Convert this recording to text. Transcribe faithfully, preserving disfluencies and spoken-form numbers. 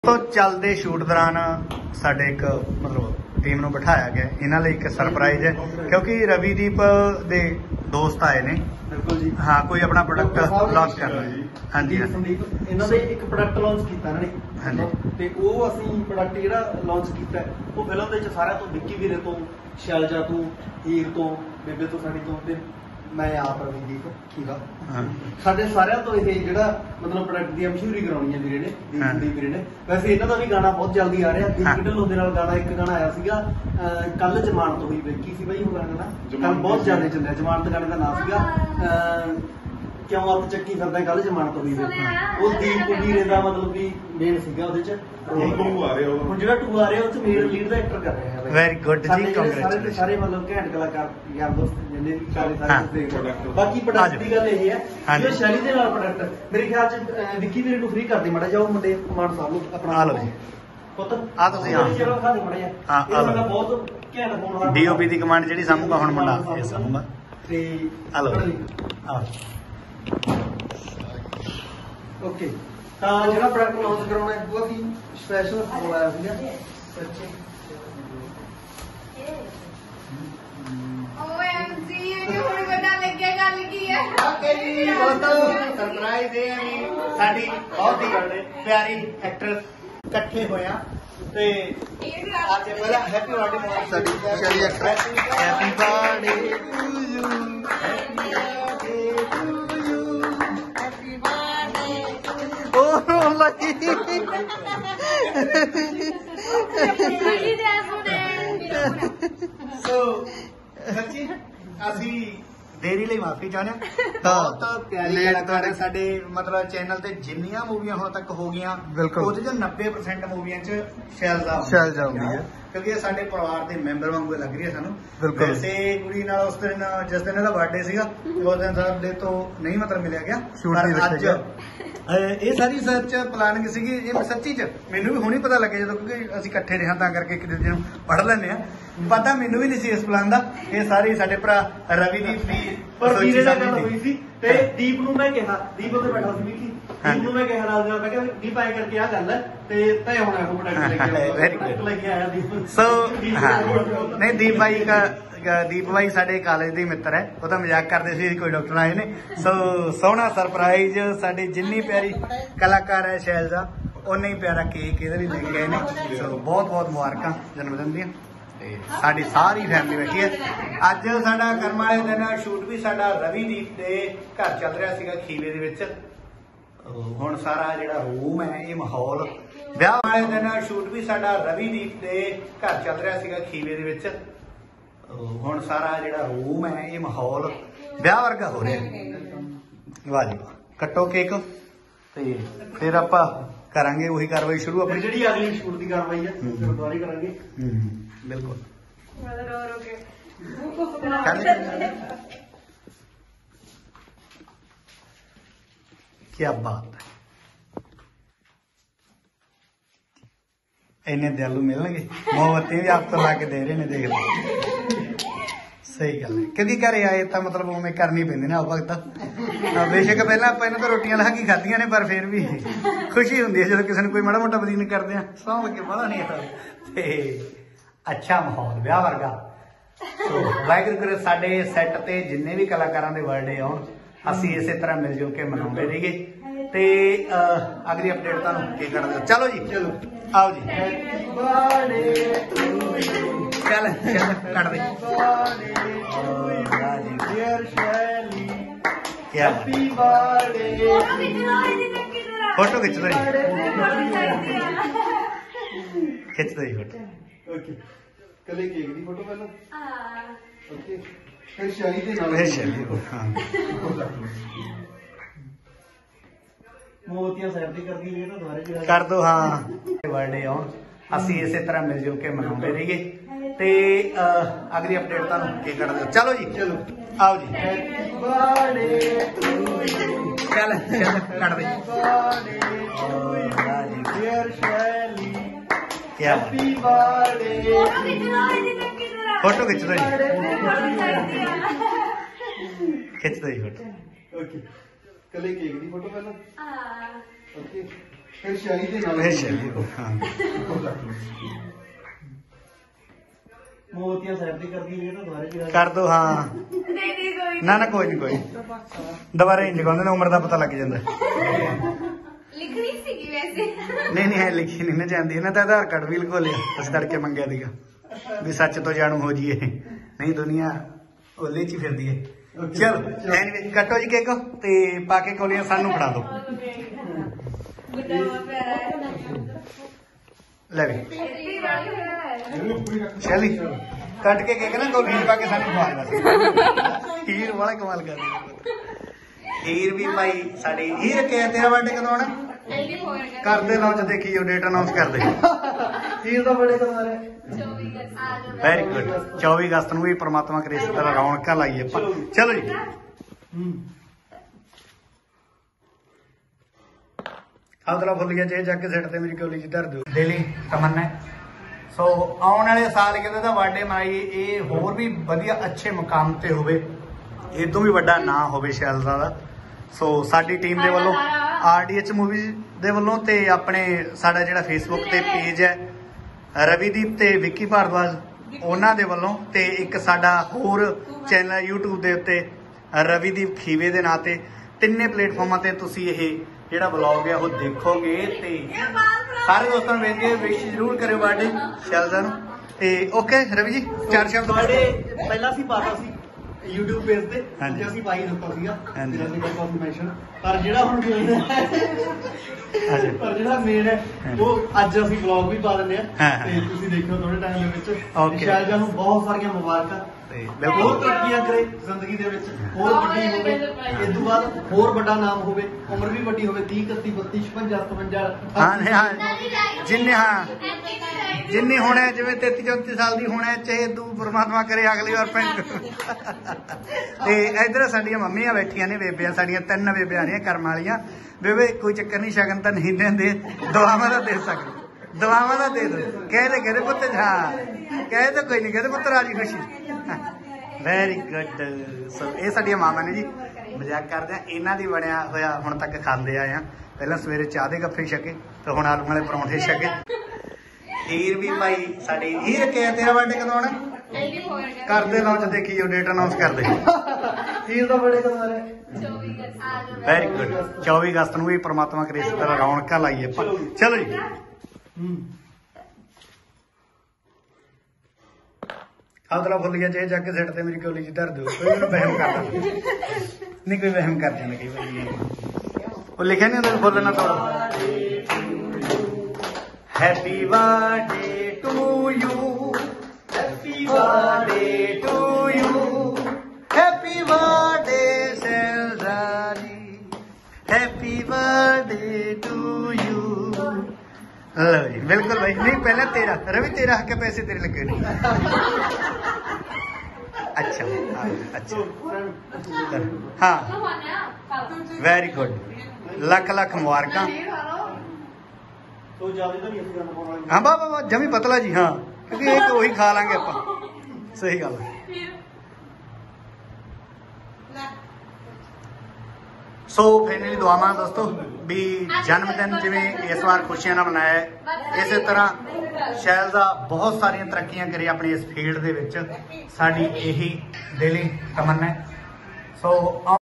तो चलते शूट दौरान साढ़े एक मतलब टीम नूं बिठाया गया, इन्हां लई एक सरप्राइज है क्योंकि रविदीप दे दोस्त आए ने। बिल्कुल जी। हाँ, कोई अपना प्रोडक्ट लॉन्च कर रहा है। हाँ जी हाँ संदीप इन्हां दे एक प्रोडक्ट लॉन्च कीता इन्हां ने। हाँ जी। ते ਉਹ ਅਸੀਂ प्रोडक्ट ਜਿਹੜਾ लॉन्च ਕੀਤਾ ਉਹ ਫਿਲਮ ਦੇ ਵਿੱਚ ਸਾਰਿਆਂ ਤੋਂ ਵਿੱਕੀ ਵੀਰੇ ਤੋਂ, ਸ਼ੈਲਜਾ ਤੋਂ, ਹੀਰ ਤੋਂ, ਬੇਬੇ ਤੋਂ, ਸਾਡੀ ਤੋਂ ਤੇ मैं आप रविदीप खीवा साढ़े सारे तो ये जो मतलब प्रोडक्ट की मशहूरी करानी है वीरे ने, दीप वीरे ने। वैसे इन्हों का भी गाना बहुत जल्दी आ रहा। दीप ढिल्लों के गाना एक गाना आया सीगा कल जमानत हुई वे की सी भाई वो गाना कल बहुत ज्यादा चलिया। जमानत गाने का नाम सीगा क्यों आप चक्की करदा कल जमानत हुई वे। वो दीप वीरे का मतलब भी मेन सीगा ਉਹਦੇ ਚ। ਹੁਣ ਜਿਹੜਾ टू आ रहा ਉਹ मेन लीड ਦਾ एक्टर कर रहे हैं। वेरी गुड जी, कांग्रेचुलेशन। सारे मतलब घैंट कलाकार यार दोस्त जिन्ने भी सारे सारे बाकी प्रोडक्ट की गल ये है जो शैली दे नाल प्रोडक्ट मेरे ख्याल च विक्की ਵੀਰੇ ਨੂੰ फ्री कर दे माड़ा जाओ मुंडे कमांड साहब ਨੂੰ अपना आ लो जी ਪੁੱਤ आ ਤੁਸੀਂ ਹਾਂ ਚਲੋ ਖਾ ਦੇ ਮਾੜਾ ਜਿਹਾ। ਹਾਂ ਆ ਲਓ। ਬਹੁਤ ਘੈਂਟ ਫੋਨ ਆ ਡੀਓਪੀ ਦੀ ਕਮਾਂਡ ਜਿਹੜੀ ਸਾਹਮੂਗਾ ਹੁਣ ਮੁੰਡਾ ਇਹ ਸਾਹਮੂਗਾ ਤੇ ਆ ਲਓ ਆ ਓਕੇ। ਤਾਂ ਜਿਹੜਾ ਪ੍ਰੋਡਕਟ ਲਾਂਚ ਕਰਾਉਣਾ ਹੈ ਉਹ ਅਸੀਂ ਸਪੈਸ਼ਲ ਫੋਨ ਆਇਆ ਸੀਗਾ ਸੱਚੇ ओएमजी ये ਹੁਣ ਪਤਾ ਲੱਗਿਆ ਗੱਲ ਕੀ ਹੈ। ਓਕੇ ਜੀ, ਦੋਸਤੋ ਸਰਪ੍ਰਾਈਜ਼ ਇਹ ਹੈ ਵੀ ਸਾਡੀ ਬਹੁਤ ਹੀ ਪਿਆਰੀ ਐਕਟਰਸ ਇਕੱਠੇ ਹੋਇਆ ਤੇ ਅੱਜ ਪਹਿਲਾਂ ਹੈਪੀ ਬਰਥਡੇ ਸਾਡੀ ਪਿਆਰੀ actor. Happy birthday to you, happy birthday to you, happy birthday oh lucky ਸੋ ਸੱਚੀ ਅਸੀਂ ਦੇਰੀ ਲਈ ਮਾਫੀ ਚਾਹੁੰਦੇ ਹਾਂ। ਬਹੁਤ ਪਿਆਰੀ ਕਲਾਕਾਰ ਸਾਡੇ ਮਤਲਬ ਚੈਨਲ ਤੇ ਜਿੰਨੀਆਂ ਮੂਵੀਆਂ ਹੁਣ ਤੱਕ ਹੋ ਗਈਆਂ ਉਹਦੇ ਚ ਨੱਬੇ ਪ੍ਰਸੈਂਟ ਮੂਵੀਆਂ ਚ ਸ਼ੈਲਜਾ ਸ਼ੈਲਜਾ ਹੁੰਦੀ ਹੈ ਕਿਉਂਕਿ ਇਹ ਸਾਡੇ ਪਰਿਵਾਰ ਦੇ ਮੈਂਬਰ ਵਾਂਗੂ ਲੱਗ ਰਹੀ ਹੈ ਸਾਨੂੰ। ਵੈਸੇ ਕੁੜੀ ਨਾਲ ਉਸ ਦਿਨ ਜਿਸ ਦਿਨ ਇਹਦਾ ਬਰਥਡੇ ਸੀਗਾ ਉਸ ਦਿਨ ਸਾਡੇ ਤੋਂ ਨਹੀਂ ਮਤਲਬ ਮਿਲਿਆ ਗਿਆ ਪਰ ਅੱਜ ਇਹ ਸਾਰੀ ਸਰਚ ਪਲਾਨਿੰਗ ਸੀਗੀ। ਇਹ ਸੱਚੀ ਚ ਮੈਨੂੰ ਵੀ ਹੁਣੇ ਪਤਾ ਲੱਗਿਆ ਜਦੋਂ ਕਿਉਂਕਿ ਅਸੀਂ ਇਕੱਠੇ ਰਿਹਾ ਤਾਂ ਕਰਕੇ ਇੱਕ ਦੂਜੇ ਨੂੰ ਪੜ੍ਹ ਲੈਂਦੇ ਆ। ਪਤਾ ਮੈਨੂੰ ਵੀ ਨਹੀਂ ਸੀ ਇਸ ਪਲਾਨ ਦਾ। ਇਹ ਸਾਰੀ ਸਾਡੇ ਭਰਾ ਰਵੀਦੀਪ ਦੀ ਪਰ ਵੀਰੇ ਨਾਲ ਗੱਲ ਹੋਈ ਸੀ ਤੇ ਦੀਪ ਨੂੰ ਮੈਂ ਕਿਹਾ ਦੀਪ ਉੱਤੇ ਬੈਠਾ ਸੀ ਵਿੱਕੀ ਦੀਪ ਨੂੰ ਮੈਂ ਕਿਹਾ ਨਾਲ ਨਾਲ ਮੈਂ ਕਿਹਾ ਦੀਪ ਆਏ ਕਰਕੇ ਆ ਗੱਲ ਹੈ ਤੇ ਤੈ ਹੁਣ ਇਹ ਪ੍ਰੋਡਕਟ ਲੈ ਕੇ ਆਇਆ ਵੈਰੀ ਗੁੱਡ ਲੈ ਕੇ ਆਇਆ ਦੀਪ। ਸੋ ਨਹੀਂ ਦੀਪ ਭਾਈ ਦਾ ਦੀਪ ਭਾਈ ਸਾਡੇ ਕਾਲਜ ਦੇ ਮਿੱਤਰ ਹੈ। ਉਹ ਤਾਂ ਮਜ਼ਾਕ ਕਰਦੇ ਸੀ ਕੋਈ ਡਾਕਟਰ ਆਏ ਨੇ। ਸੋ ਸੋਹਣਾ ਸਰਪ੍ਰਾਈਜ਼ ਸਾਡੀ ਜਿੰਨੀ ਪਿਆਰੀ ਕਲਾਕਾਰ ਹੈ ਸ਼ੈਲਜਾ ਉਨਾ ਹੀ ਪਿਆਰਾ ਕੇਕ ਇਹਦੇ ਲਈ ਲੈ ਕੇ ਆਏ ਨੇ। ਸੋ ਬਹੁਤ ਬਹੁਤ ਮੁਬਾਰਕਾਂ ਜਨਮ ਦਿਨ ਦੀਆਂ। ਸਾਡੀ ਸਾਰੀ ਫੈਮਿਲੀ ਬੈਠੀ ਹੈ ਅੱਜ। ਸਾਡਾ ਕਰਮ ਵਾਲੇ ਦਿਨ ਸ਼ੂਟ ਵੀ ਸਾਡਾ ਰਵੀਦੀਪ ਦੇ ਘਰ ਚੱਲ ਰਿਹਾ ਸੀਗਾ ਖੀਵੇ ਦੇ ਵਿੱਚ। ਹੁਣ ਸਾਰਾ ਜਿਹੜਾ ਰੂਮ ਹੈ ਇਹ ਮਾਹੌਲ ਵਿਆਹ ਵਾਲੇ ਦਿਨ ਸ਼ੂਟ ਵੀ ਸਾਡਾ ਰਵੀਦੀਪ ਦੇ ਘਰ ਚੱਲ ਰਿਹਾ ਸੀਗਾ ਖੀਵੇ ਦੇ ਵਿੱਚ। ਹੁਣ ਸਾਰਾ ਜਿਹੜਾ ਰੂਮ ਹੈ ਇਹ ਮਾਹੌਲ ਵਿਆਹ ਵਰਗਾ ਹੋ ਰਿਹਾ। ਵਾਹ ਜੀ ਵਾਹ, ਕੱਟੋ ਕੇਕ ਤੇ ਫਿਰ ਆਪਾਂ ਕਰਾਂਗੇ ਉਹੀ ਕਾਰਵਾਈ ਸ਼ੁਰੂ ਆਪਣੀ ਜਿਹੜੀ ਅਗਲੀ ਸ਼ੂਟ ਦੀ ਕਾਰਵਾਈ ਹੈ ਦੁਬਾਰਾ ਕਰਾਂਗੇ। ਬਿਲਕੁਲ ਰੋ ਰੋ ਕੇ क्या बात है। इन्ने दयालु मिलणगे मोमबत्ती भी आप तो ला के दे रहे ने। देख लो सही गल है क्योंकि घरे आए तो मतलब उवें करनी पैंदी ना वक्त। बेशक पहला आप इन्हां तो रोटियां ला के खाधियां ने पर फिर भी खुशी हुंदी है जदों किसी ने कोई माड़ा मोटा बदीन करदे आ सौं लगे पता नहीं आता ते अच्छा माहौल विआह वर्गा। सो वाहिगुरू करे साडे सैट ते जिन्ने भी कलाकारां दे बर्थडे आउण ਅਸੀਂ ਇਸੇ ਤਰ੍ਹਾਂ ਮਿਲ ਜੁਲ ਕੇ ਮਨਾਉਂਦੇ ਰਹੀਏ ਤੇ ਅਗਲੀ ਅਪਡੇਟ ਤੁਹਾਨੂੰ ਕੀ ਕਰਦੇ। ਚਲੋ ਜੀ ਚਲੋ ਆਓ ਜੀ। ਹੈਪੀ ਬਰਥਡੇ ਟੂ ਯੂ ਚੱਲ ਚੱਲ ਕੱਢ ਦੇ ਡੀਅਰ ਸ਼ੈਲੀ ਹੈਪੀ ਬਰਥਡੇ ਫੋਟੋ ਖਿੱਚ ਲਓ ਜੀ ਖਿੱਚ ਲਓ ਜੀ ਫੋਟੋ। ਓਕੇ ਕਲੇ ਕੇਕ ਦੀ ਫੋਟੋ ਪਹਿਲਾਂ ਓਕੇ ਫਿਰ ਸ਼ੈਲੀ ਦੇ ਨਾਲ ਫਿਰ ਸ਼ੈਲੀ ਹਾਂ ਮੋਤੀਆਂ ਸਾਈਡ ਤੇ ਕਰ ਦਈਏ ਤਾਂ ਦੁਬਾਰੇ ਕਰ ਦੋ। ਹਾਂ ਬਰਥਡੇ ਆਉਣ ਅਸੀਂ ਇਸੇ ਤਰ੍ਹਾਂ ਮਿਲ ਜੁਲ ਕੇ ਮਨਾਉਂਦੇ ਰਹੀਏ ਤੇ ਅਗਲੀ ਅਪਡੇਟ ਤੁਹਾਨੂੰ ਕੀ ਕਰਦੇ। ਚਲੋ ਜੀ ਚਲੋ ਆਓ ਜੀ। ਹੈਪੀ ਬਰਥਡੇ ਟੂ ਯੂ ਚੱਲ ਚੱਲ ਕੱਢ ਦੇ ਡੀਅਰ ਸ਼ੈਲੀ ਹੈਪੀ ਬਰਥਡੇ ਫੋਟੋ ਖਿੱਚ ਲਓ ਜੀ ਖਿੱਚ ਲਓ ਜੀ ਫੋਟੋ। ਓਕੇ ਕਲੇ ਕੇਕ ਦੀ ਫੋਟੋ ਪਹਿਲਾਂ ਓਕੇ ਫਿਰ ਸ਼ੈਲੀ ਦੇ ਨਾਲ ਇਹ ਸ਼ੈਲੀ ਹਾਂ ਮੋਤੀਆਂ ਸਾਈਡ ਤੇ ਕਰਦੀ ਰਹੇ ਤਾਂ ਦੁਬਾਰੇ ਵੀ ਕਰ ਦੋ ਹਾਂ ਨਹੀਂ ਨਹੀਂ ਕੋਈ ਨਾ ਨਾ ਕੋਈ ਨਹੀਂ ਕੋਈ ਦੁਬਾਰਾ ਇੰਜ ਕਹਿੰਦੇ ਨੇ ਉਮਰ ਦਾ ਪਤਾ ਲੱਗ ਜਾਂਦਾ ਲਿਖਣੀ ਸੀਗੀ ਵੈਸੇ ਨਹੀਂ ਨਹੀਂ ਹੈ ਲਿਖੀ ਨਹੀਂ ਨਾ ਜਾਂਦੀ ਇਹਨਾਂ ਦਾ ਆਧਾਰ ਕਾਰਡ ਵੀ ਲਗੋ ਲਿਆ ਉਸ ਤੜਕੇ ਮੰਗਿਆ ਸੀਗਾ ਵੀ ਸੱਚ ਤੋਂ ਜਾਣੂ ਹੋ ਜੀਏ ਨਹੀਂ ਦੁਨੀਆ ਉਹਲੇ ਚ ਹੀ ਫਿਰਦੀ ਹੈ ਚਲ ਐਨੀਵੇ ਕੱਟੋ ਜੀ ਕੇਕ ਤੇ ਪਾ ਕੇ ਕੋਲੀਆਂ ਸਾਨੂੰ ਫੜਾ ਦਿਓ ਗੁੱਡਾ ਪਿਆਰਾ ਹੈ ਲੈ ਵੀ ਛੇਤੀ ਨਾਲ ਹੈ ਸ਼ੈਲੀ ਕੱਟ ਕੇ ਕੇਕ ਨਾ ਕੋਲੀ ਪਾ ਕੇ ਸਾਨੂੰ ਖਵਾ ਦੇਣਾ ਹੀਰ ਵਾਲਾ ਕਮਾਲ ਕਰਦੀ ਹੀਰ ਵੀ ਭਾਈ ਸਾਡੀ ਹੀਰ ਕੇ ਤੇਰਾ ਬਰਥਡੇ ਕਦੋਂ ਆਉਣਾ ਜਲਦੀ ਹੋ ਗਿਆ ਕਰਦੇ ਲਾਂਚ ਦੇਖੀ ਉਹ ਡੇਟ ਅਨਾਉਂਸ ਕਰਦੇ ਹੀਰ ਦਾ ਬੜੇ ਕਦੋਂ ਆ ਰਿਹਾ ਚੌਵੀ ਅਗਸਤ ਆ ਜਾਓ ਵੈਰੀ ਗੁੱਡ ਚੌਵੀ ਅਗਸਤ ਨੂੰ ਵੀ ਪ੍ਰਮਾਤਮਾ ਕਰੇ ਇਸ ਤਰ੍ਹਾਂ ਰੌਣਕਾਂ ਲਾਈਏ ਆਪਾਂ ਚਲੋ ਜੀ ਹੂੰ ਆਦਰਾ ਫੁੱਲ ਗਿਆ ਜੇ ਜਾ ਕੇ ਸਿੱਟ ਤੇ ਮੇਰੀ ਕੋਲੀ ਚ ਧਰ ਦਿਓ ਡੇਲੀ ਤਮੰਨਾ ਹੈ। ਸੋ ਆਉਣ ਵਾਲੇ ਸਾਲ ਕਿਤੇ ਦਾ ਬਰਥਡੇ ਮਨਾਈ ਇਹ ਹੋਰ ਵੀ ਵਧੀਆ ਅੱਛੇ ਮੁਕਾਮ ਤੇ ਹੋਵੇ ਇਹ ਤੋਂ ਵੀ ਵੱਡਾ ਨਾਂ ਹੋਵੇ ਸ਼ੈਲਜ਼ਾ ਦਾ ਸੋ ਸਾਡੀ ਟੀਮ ਦੇ ਵੱਲੋਂ ਆਰਡੀਐਚ ਮੂਵੀ ਦੇ ਵੱਲੋਂ ਤੇ ਆਪਣੇ ਸਾਡਾ ਜਿਹੜਾ ਫੇਸਬੁੱਕ ਤੇ ਪੇਜ ਹੈ ਰਵੀਦੀਪ ਤੇ ਵਿੱਕੀ ਭਾਰਦਵਾਜ ਉਹਨਾਂ ਦੇ ਵੱਲੋਂ ਤੇ ਇੱਕ ਸਾਡਾ ਹੋਰ ਚੈਨਲ YouTube ਦੇ ਉੱਤੇ ਰਵੀਦੀਪ ਖੀਵੇ ਦੇ ਨਾਂ ਤੇ ਤਿੰਨੇ ਪਲੇਟਫਾਰਮਾਂ ਤੇ ਤੁਸੀਂ ਇਹ ਜਿਹੜਾ ਵਲੌਗ ਹੈ ਉਹ ਦੇਖੋਗੇ ਤੇ ਸਾਰੇ ਦੋਸਤਾਂ ਨੂੰ ਬੇਨਤੀ ਹੈ ਵਿਸ਼ ਜ਼ਰੂਰ ਕਰਿਓ ਬਰਥਡੇ ਸ਼ੈਲਜ਼ਾ ਨੂੰ ਤੇ ਓਕੇ ਰਵੀ ਜੀ ਚਾਰ ਸ਼ਬਦ ਬਰਥਡੇ ਪਹਿਲਾਂ ਸੀ ਪਾਤਾ ਸੀ YouTube ਪੇਜ ਤੇ ਹਾਂਜੀ। ਤੇ ਅਸੀਂ ਪਾਈ ਦਿੱਤਾ ਸੀਗਾ ਹਾਂਜੀ। ਜਿਹੜਾ ਸੀਗਾ ਕਾਫੀ ਮੈਂਸ਼ਨ ਪਰ ਜਿਹੜਾ ਹੁਣ ਮੇਨ ਹੈ ਅੱਛਾ। ਪਰ ਜਿਹੜਾ ਮੇਨ ਹੈ ਉਹ ਅੱਜ ਅਸੀਂ ਵਲੌਗ ਵੀ ਪਾ ਦਿੰਦੇ ਆ ਹਾਂ, ਹਾਂ। ਤੇ ਤੁਸੀਂ ਦੇਖਿਓ ਥੋੜੇ ਟਾਈਮ ਦੇ ਵਿੱਚ Okay। ਸ਼ੈਲਜ਼ਾ ਨੂੰ ਬਹੁਤ ਸਾਰੀਆਂ ਮੁਬਾਰਕਾਂ ਤੇ ਬਹੁਤ ਬਿਲਕੁਲ ਤਰੱਕੀਆਂ ਕਰੇ ਜ਼ਿੰਦਗੀ ਦੇ ਵਿੱਚ ਹੋਰ ਵੱਡੀ ਹੋਵੇ ਇਸ ਤੋਂ ਬਾਅਦ ਹੋਰ ਵੱਡਾ ਨਾਮ ਹੋਵੇ ਉਮਰ ਵੀ ਵੱਡੀ ਹੋਵੇ ਤੀਹ ਇਕੱਤੀ ਬੱਤੀ ਛਪੰਜਾ ਸਤਵੰਜਾ ਹਾਂ ਨਹੀਂ, ਹਾਂ ਜਿੰਨੇ ਹਾਂ ਜਿੰਨੀ ਹੋਣਾ ਜਿਵੇਂ ਤੇਤੀ ਚੌਂਤੀ ਸਾਲ ਦੀ ਹੋਣਾ ਚਾਹੇ ਤੂੰ ਪਰਮਾਤਮਾ ਕਰੇ ਅਗਲੀ ਵਾਰ ਪਿੰਡ ਤੇ ਇਧਰ ਸਾਡੀਆਂ ਮੰਮੀਆਂ ਬੈਠੀਆਂ ਨੇ ਬੇਬੀਆਂ ਸਾਡੀਆਂ ਤਿੰਨ ਬੇਬੀਆਂ ਨੇ ਕਰਮ ਵਾਲੀਆਂ ਬੇਬੇ ਕੋਈ ਚੱਕਰ ਨਹੀਂ ਸ਼ਗਨ ਤਾਂ ਨਹੀਂ ਦਿੰਦੇ ਦੁਆਵਾਂ ਦਾ ਦੇ ਸਕਦੇ ਦੁਆਵਾਂ ਦਾ ਦੇ ਦੋ ਕਹਿੰਦੇ ਕਹਿੰਦੇ ਪੁੱਤ ਹਾਂ ਕਹੇ ਤਾਂ ਕੋਈ ਨਹੀਂ ਕਹਿੰਦੇ ਪੁੱਤ ਰਾਜੀ ਖੁਸ਼ੀ ਵੈਰੀ ਗੁੱਡ ਸੋ ਇਹ ਸਾਡੀਆਂ ਮਾਮਾ ਨੇ ਜੀ ਮਜ਼ਾਕ ਕਰਦੇ ਆ ਇਹਨਾਂ ਦੀ ਬਣਿਆ ਹੋਇਆ ਹੁਣ ਤੱਕ ਖਾਂਦੇ ਆਏ ਆ ਪਹਿਲਾਂ ਸਵੇਰੇ ਚਾਹ ਦੇ ਗੱਫੇ ਛਕੇ ਤੇ ਹੁਣ ਆਲੂ ਵਾਲੇ ਪਰੌਂਠੇ ਛਕੇ ਹੀਰ ਵੀ ਭਾਈ ਸਾਡੀ ਹੀਰ ਕੇ ਤੇਰਾ ਬਰਥਡੇ ਕਦੋਂ ਆਉਣਾ ਜਲਦੀ ਹੋ ਗਿਆ ਕਰਦੇ ਲਾਂਚ ਦੇਖੀ ਉਹ ਡੇਟ ਅਨਾਉਂਸ ਕਰਦੇ ਹੀਰ ਦਾ ਬੜੇ ਕਦੋਂ ਆ ਰਿਹਾ ਚੌਵੀ ਅਗਸਤ ਆ ਜਾਓ ਵੈਰੀ ਗੁੱਡ ਚੌਵੀ ਅਗਸਤ ਨੂੰ ਵੀ ਪ੍ਰਮਾਤਮਾ ਕਰੇ ਇਸ ਤਰ੍ਹਾਂ ਰੌਣਕਾਂ ਲਾਈਏ ਆਪਾਂ ਚਲੋ ਜੀ ਹੂੰ ਆਦਰਾ ਫੁੱਲ ਗਿਆ ਜੇ ਜਾ ਕੇ ਸਿੱਟ ਤੇ ਮੇਰੀ ਕੋਲੀ ਚ ਧਰ ਦਿਓ ਕੋਈ ਮੈਨੂੰ ਵਹਿਮ ਕਰਦਾ ਨਹੀਂ ਕੋਈ ਵਹਿਮ ਕਰ ਜਾਂਦਾ ਕਈ ਵਾਰੀ ਉਹ ਲਿਖਿਆ ਨਹੀਂ ਹੁੰਦਾ ਫੁੱਲ ਨਾ ਤੋੜੋ happy birthday to you happy birthday to you happy birthday Shailja ji happy birthday to you ਲਓ ਜੀ ਬਿਲਕੁਲ ਭਾਈ ਨਹੀਂ ਪਹਿਲਾਂ ਤੇਰਾ ਰਵੀ ਤੇਰਾ ਹੱਕ ਪੈਸੇ ਤੇਰੇ ਲੱਗੇ ਨੇ ਅੱਛਾ ਅੱਛਾ ਹਾਂ ਵੈਰੀ ਗੁੱਡ ਲੱਖ ਲੱਖ ਮੁਬਾਰਕਾਂ ਤੋ ਜਿਆਦਾ ਤਾਂ ਨਹੀਂ ਅਸੀਂ ਗੱਲ ਪਾਉਣਾ ਹਾਂ ਬਾ ਬਾ ਜਮੀ ਪਤਲਾ ਜੀ ਹਾਂ ਕਿਉਂਕਿ ਇਹ ਉਹੀ ਖਾ ਲਾਂਗੇ ਆਪਾਂ ਸਹੀ ਗੱਲ ਹੈ ਸੋ ਫਾਈਨਲੀ ਦੁਆਵਾਂ ਦੋਸਤੋ ਵੀ ਜਨਮ ਦਿਨ ਜਿਵੇਂ ਇਸ ਵਾਰ ਖੁਸ਼ੀਆਂ ਨਾਲ ਮਨਾਇਆ ਹੈ, ਇਸੇ ਤਰ੍ਹਾਂ ਸ਼ੈਲਜ਼ਾ ਬਹੁਤ ਸਾਰੀਆਂ ਤਰੱਕੀਆਂ ਕਰੇ ਆਪਣੀ ਇਸ ਫੀਲਡ ਦੇ ਵਿੱਚ ਸਾਡੀ ਇਹੀ ਦਿਲੀ ਤਮੰਨਾ ਹੈ ਸੋ